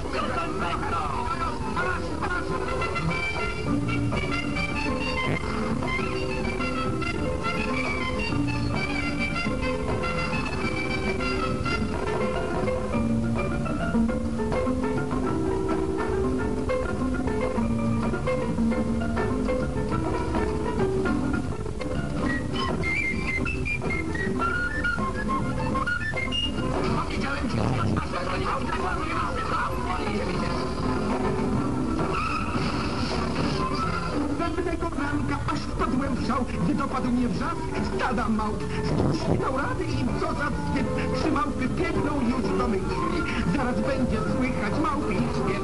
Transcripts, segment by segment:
Pewnego ranka aż wpadłem w szał, gdy dopadł mnie wrzask stada małp. Nie dał rady im, co za wstyd. Trzy małpy biegną już do mych drzwi. Zaraz będzie słychać małpy i śpiew.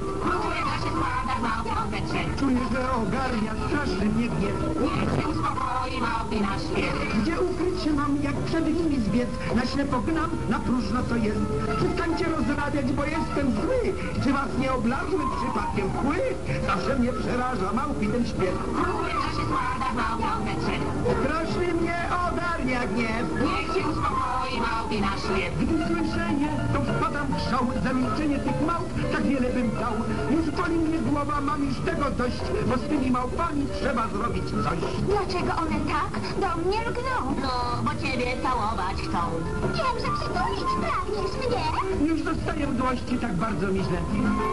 Czuję, że ogarnia straszny mnie gniew. Niech się uspokoi małpy na śpiew. Gdzie ukryć się mam, jak przed nimi zbiec? Na ślepo gnam, na próżno co jest. Przestańcie rozrabiać, bo jestem zły. Czy was nie oblazły przypadkiem kły? Zawsze mnie przeraża małpi ten śpiew. Króle nasze składa małpę trzech. Straszny mnie ogarnia gniew. Niech się uspokoi małpy na śpiew. Gdy słyszę je, to wpadam w szał. Za milczenie tych małp tak wiele bym dał. Już boli mnie głowa, mam już tego dość, bo z tymi małpami trzeba zrobić coś. Dlaczego one tak do mnie lgną? No, bo ciebie całować chcą. Wiem, że przytulić pragniesz mnie. Już dostaję mdłości, tak bardzo mi źle.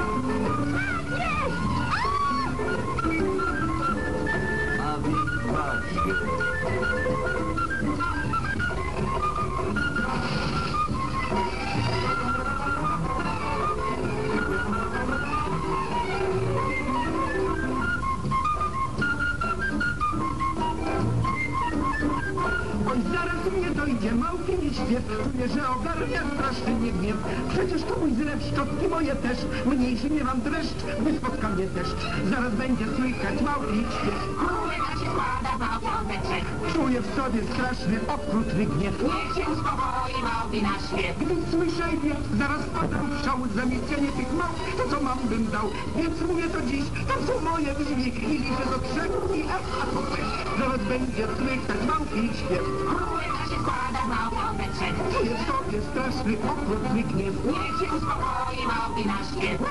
Oj, zaraz mnie dojdzie małpi mi śpiew. Czuję, że ogarnia straszny mnie gniew. Przecież to mój zlew, szczotki moje też. Mniejszy nie mam dreszcz, gdy spotka mnie deszcz. Zaraz będzie słychać małpi śpiew. Króle nasze składa małpę trzech. Czuję w sobie straszny, okrutny gniew. Niech się uspokoi małpy na śpiew. Gdy słyszę je, zaraz padam w szał. Za milczenie tych małp, to co mam bym dał. Więc mówię to dziś, to są moje drzwi. I liczę do trzech i a to też. Zaraz będzie słychać małpi śpiew. Króle nasze składa małpę trzech. Czuję w sobie straszny, okrutny gniew. Niech się uspokoi małpy na śpiew.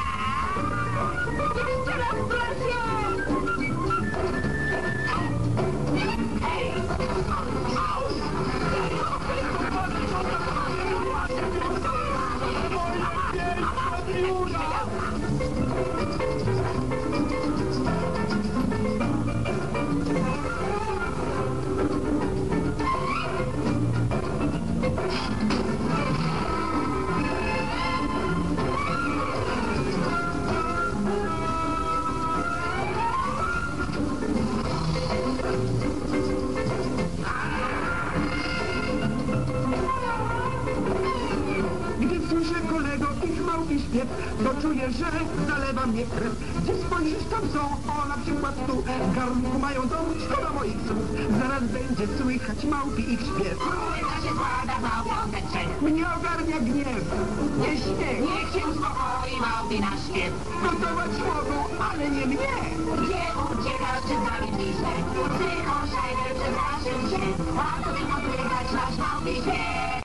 Gdy słyszę kolego ich małpi śpiew, to czuję, że zalewa mnie krew. Gdzie spojrzysz, tam są, o na przykład tu, w garnku mają dom, szkoda moich słów. Zaraz będzie słychać małpi ich śpiew. Króle nasze składa małpę trzech. Mnie ogarnia gniew, nie śmiech. Niech się uspokoi małpy na śpiew. Gotować mogą, ale nie mnie. Gdzie uciekasz przed nami bliżej? Ty, Szajder, przestraszył się. A to tylko słychać nasz małpy śpiew.